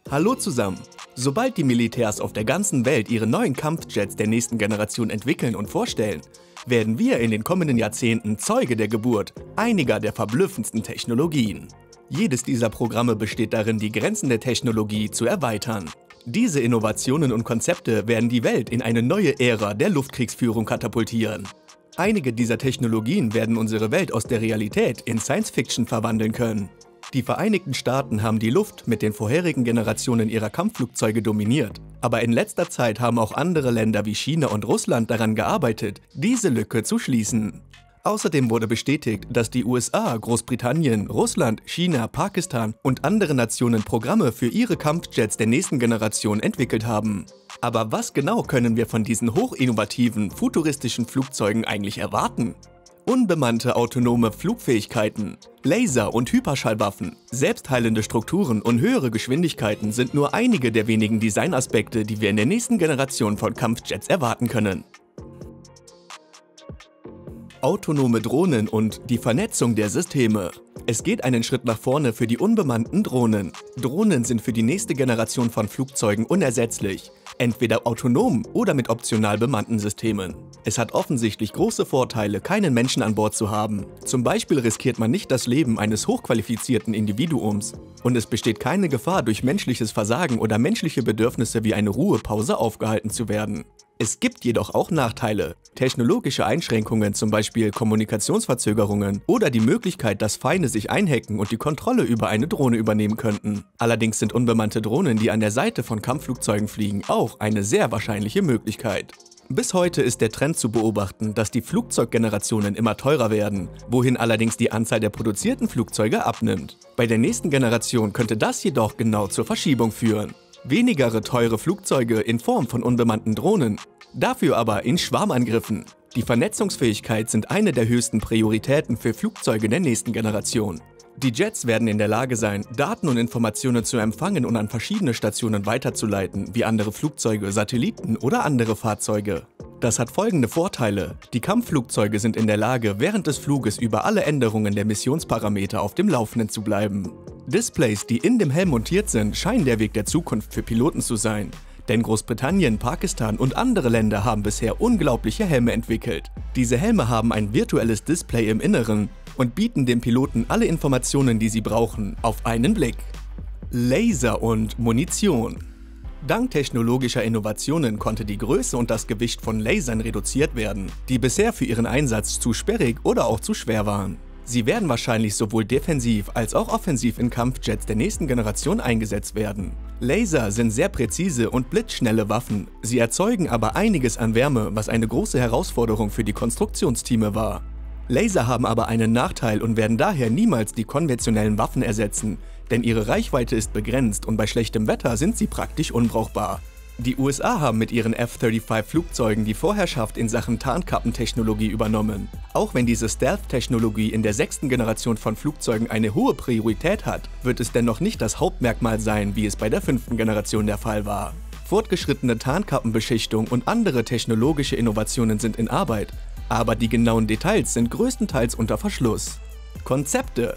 Hallo zusammen! Sobald die Militärs auf der ganzen Welt ihre neuen Kampfjets der nächsten Generation entwickeln und vorstellen, werden wir in den kommenden Jahrzehnten Zeuge der Geburt einiger der verblüffendsten Technologien. Jedes dieser Programme besteht darin, die Grenzen der Technologie zu erweitern. Diese Innovationen und Konzepte werden die Welt in eine neue Ära der Luftkriegsführung katapultieren. Einige dieser Technologien werden unsere Welt aus der Realität in Science-Fiction verwandeln können. Die Vereinigten Staaten haben die Luft mit den vorherigen Generationen ihrer Kampfflugzeuge dominiert. Aber in letzter Zeit haben auch andere Länder wie China und Russland daran gearbeitet, diese Lücke zu schließen. Außerdem wurde bestätigt, dass die USA, Großbritannien, Russland, China, Pakistan und andere Nationen Programme für ihre Kampfjets der nächsten Generation entwickelt haben. Aber was genau können wir von diesen hochinnovativen, futuristischen Flugzeugen eigentlich erwarten? Unbemannte autonome Flugfähigkeiten, Laser- und Hyperschallwaffen, selbstheilende Strukturen und höhere Geschwindigkeiten sind nur einige der wenigen Designaspekte, die wir in der nächsten Generation von Kampfjets erwarten können. Autonome Drohnen und die Vernetzung der Systeme. Es geht einen Schritt nach vorne für die unbemannten Drohnen. Drohnen sind für die nächste Generation von Flugzeugen unersetzlich, entweder autonom oder mit optional bemannten Systemen. Es hat offensichtlich große Vorteile, keinen Menschen an Bord zu haben. Zum Beispiel riskiert man nicht das Leben eines hochqualifizierten Individuums. Und es besteht keine Gefahr, durch menschliches Versagen oder menschliche Bedürfnisse wie eine Ruhepause aufgehalten zu werden. Es gibt jedoch auch Nachteile. Technologische Einschränkungen, zum Beispiel Kommunikationsverzögerungen oder die Möglichkeit, dass Feinde sich einhacken und die Kontrolle über eine Drohne übernehmen könnten. Allerdings sind unbemannte Drohnen, die an der Seite von Kampfflugzeugen fliegen, auch eine sehr wahrscheinliche Möglichkeit. Bis heute ist der Trend zu beobachten, dass die Flugzeuggenerationen immer teurer werden, wohin allerdings die Anzahl der produzierten Flugzeuge abnimmt. Bei der nächsten Generation könnte das jedoch genau zur Verschiebung führen. Weniger teure Flugzeuge in Form von unbemannten Drohnen, dafür aber in Schwarmangriffen. Die Vernetzungsfähigkeit sind eine der höchsten Prioritäten für Flugzeuge der nächsten Generation. Die Jets werden in der Lage sein, Daten und Informationen zu empfangen und an verschiedene Stationen weiterzuleiten, wie andere Flugzeuge, Satelliten oder andere Fahrzeuge. Das hat folgende Vorteile. Die Kampfflugzeuge sind in der Lage, während des Fluges über alle Änderungen der Missionsparameter auf dem Laufenden zu bleiben. Displays, die in dem Helm montiert sind, scheinen der Weg der Zukunft für Piloten zu sein. Denn Großbritannien, Pakistan und andere Länder haben bisher unglaubliche Helme entwickelt. Diese Helme haben ein virtuelles Display im Inneren und bieten den Piloten alle Informationen, die sie brauchen, auf einen Blick. Laser und Munition. Dank technologischer Innovationen konnte die Größe und das Gewicht von Lasern reduziert werden, die bisher für ihren Einsatz zu sperrig oder auch zu schwer waren. Sie werden wahrscheinlich sowohl defensiv als auch offensiv in Kampfjets der nächsten Generation eingesetzt werden. Laser sind sehr präzise und blitzschnelle Waffen, sie erzeugen aber einiges an Wärme, was eine große Herausforderung für die Konstruktionsteame war. Laser haben aber einen Nachteil und werden daher niemals die konventionellen Waffen ersetzen, denn ihre Reichweite ist begrenzt und bei schlechtem Wetter sind sie praktisch unbrauchbar. Die USA haben mit ihren F-35-Flugzeugen die Vorherrschaft in Sachen Tarnkappentechnologie übernommen. Auch wenn diese Stealth-Technologie in der 6. Generation von Flugzeugen eine hohe Priorität hat, wird es dennoch nicht das Hauptmerkmal sein, wie es bei der 5. Generation der Fall war. Fortgeschrittene Tarnkappenbeschichtung und andere technologische Innovationen sind in Arbeit, aber die genauen Details sind größtenteils unter Verschluss. Konzepte: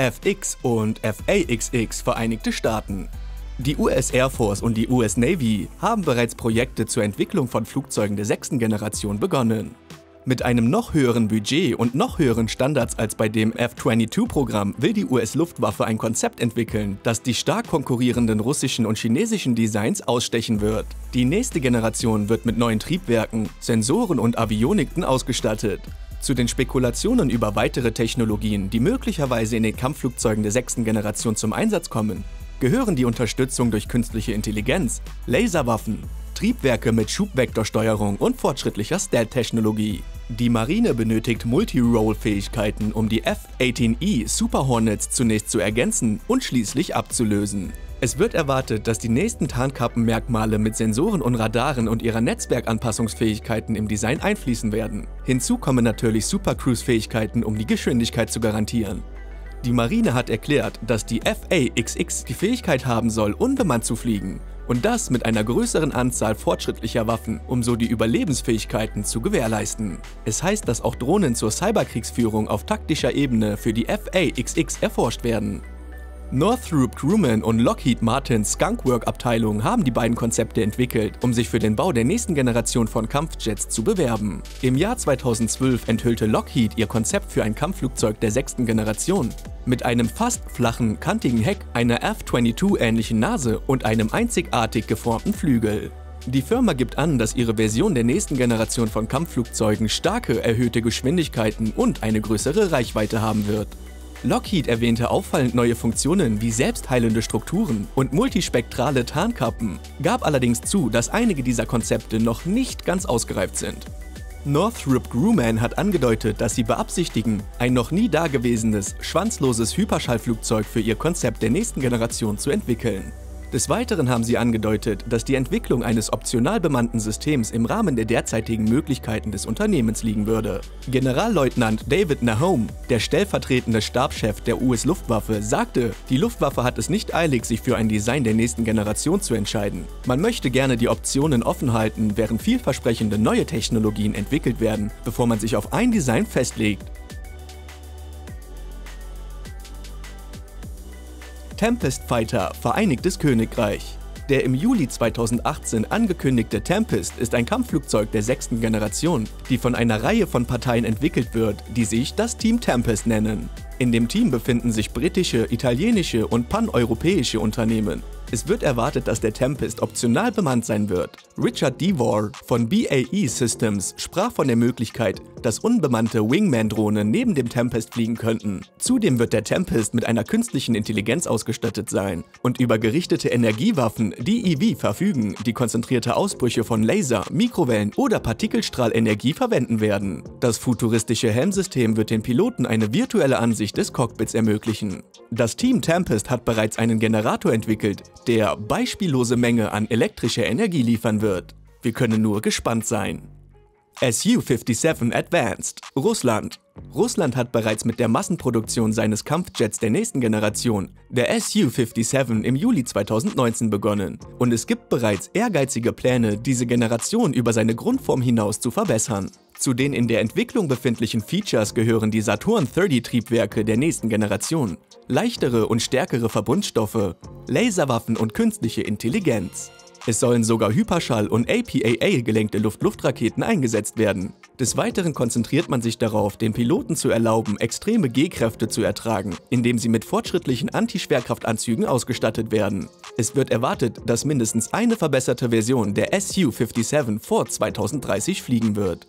FX und FAXX Vereinigte Staaten. Die US Air Force und die US Navy haben bereits Projekte zur Entwicklung von Flugzeugen der 6. Generation begonnen. Mit einem noch höheren Budget und noch höheren Standards als bei dem F-22-Programm will die US-Luftwaffe ein Konzept entwickeln, das die stark konkurrierenden russischen und chinesischen Designs ausstechen wird. Die nächste Generation wird mit neuen Triebwerken, Sensoren und Avioniken ausgestattet. Zu den Spekulationen über weitere Technologien, die möglicherweise in den Kampfflugzeugen der 6. Generation zum Einsatz kommen, gehören die Unterstützung durch künstliche Intelligenz, Laserwaffen, Triebwerke mit Schubvektorsteuerung und fortschrittlicher Stealth-Technologie. Die Marine benötigt Multi-Role-Fähigkeiten, um die F-18E Super Hornets zunächst zu ergänzen und schließlich abzulösen. Es wird erwartet, dass die nächsten Tarnkappenmerkmale mit Sensoren und Radaren und ihrer Netzwerkanpassungsfähigkeiten im Design einfließen werden. Hinzu kommen natürlich Super-Cruise-Fähigkeiten, um die Geschwindigkeit zu garantieren. Die Marine hat erklärt, dass die FAXX die Fähigkeit haben soll, unbemannt zu fliegen. Und das mit einer größeren Anzahl fortschrittlicher Waffen, um so die Überlebensfähigkeiten zu gewährleisten. Es heißt, dass auch Drohnen zur Cyberkriegsführung auf taktischer Ebene für die FAXX erforscht werden. Northrop Grumman und Lockheed Martins Skunk Works Abteilung haben die beiden Konzepte entwickelt, um sich für den Bau der nächsten Generation von Kampfjets zu bewerben. Im Jahr 2012 enthüllte Lockheed ihr Konzept für ein Kampfflugzeug der 6. Generation. Mit einem fast flachen, kantigen Heck, einer F-22-ähnlichen Nase und einem einzigartig geformten Flügel. Die Firma gibt an, dass ihre Version der nächsten Generation von Kampfflugzeugen starke, erhöhte Geschwindigkeiten und eine größere Reichweite haben wird. Lockheed erwähnte auffallend neue Funktionen wie selbstheilende Strukturen und multispektrale Tarnkappen, gab allerdings zu, dass einige dieser Konzepte noch nicht ganz ausgereift sind. Northrop Grumman hat angedeutet, dass sie beabsichtigen, ein noch nie dagewesenes, schwanzloses Hyperschallflugzeug für ihr Konzept der nächsten Generation zu entwickeln. Des Weiteren haben sie angedeutet, dass die Entwicklung eines optional bemannten Systems im Rahmen der derzeitigen Möglichkeiten des Unternehmens liegen würde. Generalleutnant David Nahom, der stellvertretende Stabschef der US-Luftwaffe, sagte, die Luftwaffe hat es nicht eilig, sich für ein Design der nächsten Generation zu entscheiden. Man möchte gerne die Optionen offen halten, während vielversprechende neue Technologien entwickelt werden, bevor man sich auf ein Design festlegt. Tempest Fighter, Vereinigtes Königreich. Der im Juli 2018 angekündigte Tempest ist ein Kampfflugzeug der 6. Generation, die von einer Reihe von Parteien entwickelt wird, die sich das Team Tempest nennen. In dem Team befinden sich britische, italienische und paneuropäische Unternehmen. Es wird erwartet, dass der Tempest optional bemannt sein wird. Richard Devore von BAE Systems sprach von der Möglichkeit, dass unbemannte Wingman-Drohnen neben dem Tempest fliegen könnten. Zudem wird der Tempest mit einer künstlichen Intelligenz ausgestattet sein und über gerichtete Energiewaffen DEV verfügen, die konzentrierte Ausbrüche von Laser, Mikrowellen oder Partikelstrahlenergie verwenden werden. Das futuristische Helmsystem wird den Piloten eine virtuelle Ansicht des Cockpits ermöglichen. Das Team Tempest hat bereits einen Generator entwickelt, der beispiellose Menge an elektrischer Energie liefern wird. Wir können nur gespannt sein. Su-57 Advanced, Russland. Russland hat bereits mit der Massenproduktion seines Kampfjets der nächsten Generation, der Su-57, im Juli 2019 begonnen. Und es gibt bereits ehrgeizige Pläne, diese Generation über seine Grundform hinaus zu verbessern. Zu den in der Entwicklung befindlichen Features gehören die Saturn-30-Triebwerke der nächsten Generation, leichtere und stärkere Verbundstoffe, Laserwaffen und künstliche Intelligenz. Es sollen sogar Hyperschall- und APAA-gelenkte Luft-Luft-Raketen eingesetzt werden. Des Weiteren konzentriert man sich darauf, den Piloten zu erlauben, extreme G-Kräfte zu ertragen, indem sie mit fortschrittlichen Anti-Schwerkraftanzügen ausgestattet werden. Es wird erwartet, dass mindestens eine verbesserte Version der Su-57 vor 2030 fliegen wird.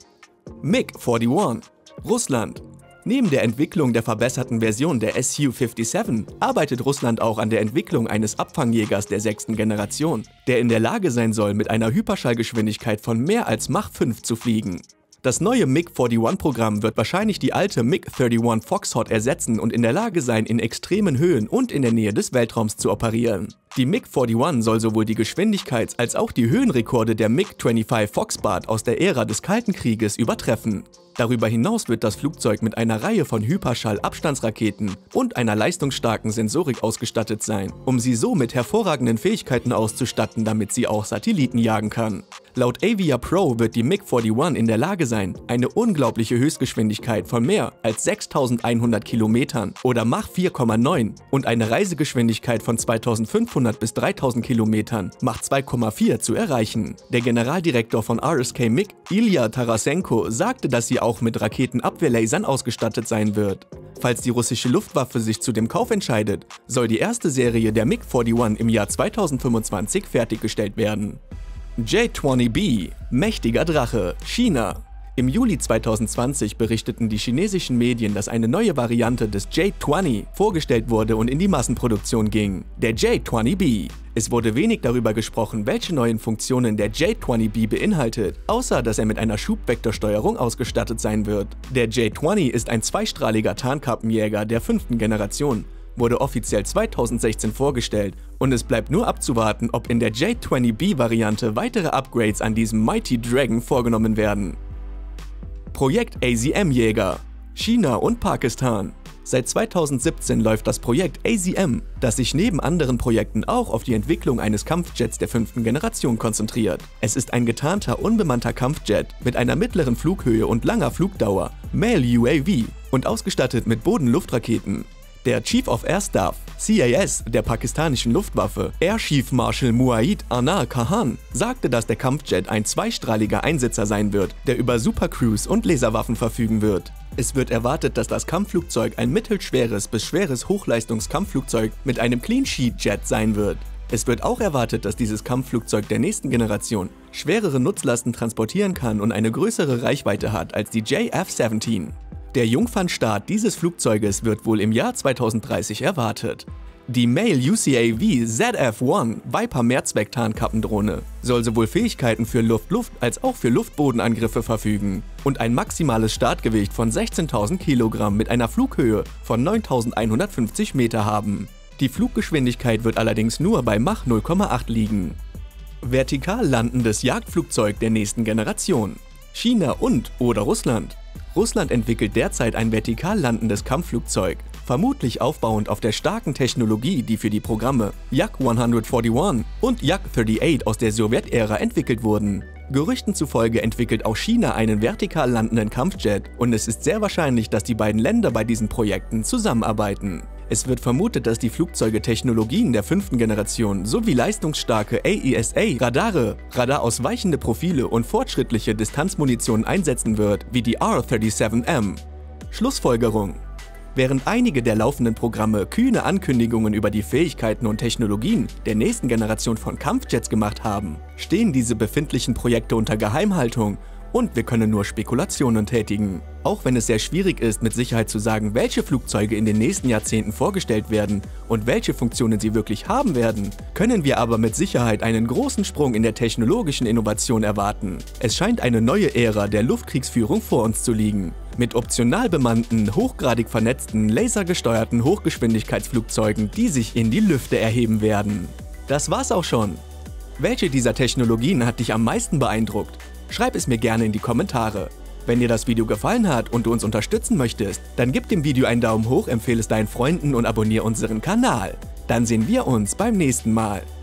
MiG-41, Russland. Neben der Entwicklung der verbesserten Version der Su-57 arbeitet Russland auch an der Entwicklung eines Abfangjägers der 6. Generation, der in der Lage sein soll, mit einer Hyperschallgeschwindigkeit von mehr als Mach 5 zu fliegen. Das neue MiG-41-Programm wird wahrscheinlich die alte MiG-31 Foxtrot ersetzen und in der Lage sein, in extremen Höhen und in der Nähe des Weltraums zu operieren. Die MiG-41 soll sowohl die Geschwindigkeits- als auch die Höhenrekorde der MiG-25 Foxbat aus der Ära des Kalten Krieges übertreffen. Darüber hinaus wird das Flugzeug mit einer Reihe von Hyperschall-Abstandsraketen und einer leistungsstarken Sensorik ausgestattet sein, um sie so mit hervorragenden Fähigkeiten auszustatten, damit sie auch Satelliten jagen kann. Laut Avia Pro wird die MiG-41 in der Lage sein, eine unglaubliche Höchstgeschwindigkeit von mehr als 6100 Kilometern oder Mach 4,9 und eine Reisegeschwindigkeit von 2500 bis 3000 Kilometern, Mach 2,4 zu erreichen. Der Generaldirektor von RSK MiG, Ilya Tarasenko, sagte, dass sie auch mit Raketenabwehrlasern ausgestattet sein wird. Falls die russische Luftwaffe sich zu dem Kauf entscheidet, soll die erste Serie der MiG-41 im Jahr 2025 fertiggestellt werden. J-20B, mächtiger Drache, China. Im Juli 2020 berichteten die chinesischen Medien, dass eine neue Variante des J-20 vorgestellt wurde und in die Massenproduktion ging, der J-20B. Es wurde wenig darüber gesprochen, welche neuen Funktionen der J-20B beinhaltet, außer dass er mit einer Schubvektorsteuerung ausgestattet sein wird. Der J-20 ist ein zweistrahliger Tarnkappenjäger der 5. Generation, wurde offiziell 2016 vorgestellt und es bleibt nur abzuwarten, ob in der J-20B-Variante weitere Upgrades an diesem Mighty Dragon vorgenommen werden. Projekt AZM-Jäger, China und Pakistan. Seit 2017 läuft das Projekt AZM, das sich neben anderen Projekten auch auf die Entwicklung eines Kampfjets der 5. Generation konzentriert. Es ist ein getarnter, unbemannter Kampfjet mit einer mittleren Flughöhe und langer Flugdauer, MALE UAV, und ausgestattet mit Boden-Luft-Raketen. Der Chief of Air Staff, CAS, der pakistanischen Luftwaffe, Air Chief Marshal Muaid Anar Khan, sagte, dass der Kampfjet ein zweistrahliger Einsitzer sein wird, der über Supercruise und Laserwaffen verfügen wird. Es wird erwartet, dass das Kampfflugzeug ein mittelschweres bis schweres Hochleistungskampfflugzeug mit einem Clean Sheet Jet sein wird. Es wird auch erwartet, dass dieses Kampfflugzeug der nächsten Generation schwerere Nutzlasten transportieren kann und eine größere Reichweite hat als die JF-17. Der Jungfernstart dieses Flugzeuges wird wohl im Jahr 2030 erwartet. Die Mail UCAV ZF-1 Viper Mehrzweck-Tarnkappendrohne soll sowohl Fähigkeiten für Luft-Luft als auch für Luftbodenangriffe verfügen und ein maximales Startgewicht von 16.000 Kilogramm mit einer Flughöhe von 9.150 Meter haben. Die Fluggeschwindigkeit wird allerdings nur bei Mach 0,8 liegen. Vertikal landendes Jagdflugzeug der nächsten Generation. China und/oder Russland. Russland entwickelt derzeit ein vertikal landendes Kampfflugzeug, vermutlich aufbauend auf der starken Technologie, die für die Programme Yak-141 und Yak-38 aus der Sowjetära entwickelt wurden. Gerüchten zufolge entwickelt auch China einen vertikal landenden Kampfjet und es ist sehr wahrscheinlich, dass die beiden Länder bei diesen Projekten zusammenarbeiten. Es wird vermutet, dass die Flugzeuge Technologien der 5. Generation sowie leistungsstarke AESA-Radare, radarausweichende Profile und fortschrittliche Distanzmunition einsetzen wird, wie die R-37M. Schlussfolgerung: Während einige der laufenden Programme kühne Ankündigungen über die Fähigkeiten und Technologien der nächsten Generation von Kampfjets gemacht haben, stehen diese befindlichen Projekte unter Geheimhaltung und wir können nur Spekulationen tätigen. Auch wenn es sehr schwierig ist, mit Sicherheit zu sagen, welche Flugzeuge in den nächsten Jahrzehnten vorgestellt werden und welche Funktionen sie wirklich haben werden, können wir aber mit Sicherheit einen großen Sprung in der technologischen Innovation erwarten. Es scheint eine neue Ära der Luftkriegsführung vor uns zu liegen. Mit optional bemannten, hochgradig vernetzten, lasergesteuerten Hochgeschwindigkeitsflugzeugen, die sich in die Lüfte erheben werden. Das war's auch schon. Welche dieser Technologien hat dich am meisten beeindruckt? Schreib es mir gerne in die Kommentare. Wenn dir das Video gefallen hat und du uns unterstützen möchtest, dann gib dem Video einen Daumen hoch, empfehle es deinen Freunden und abonniere unseren Kanal. Dann sehen wir uns beim nächsten Mal.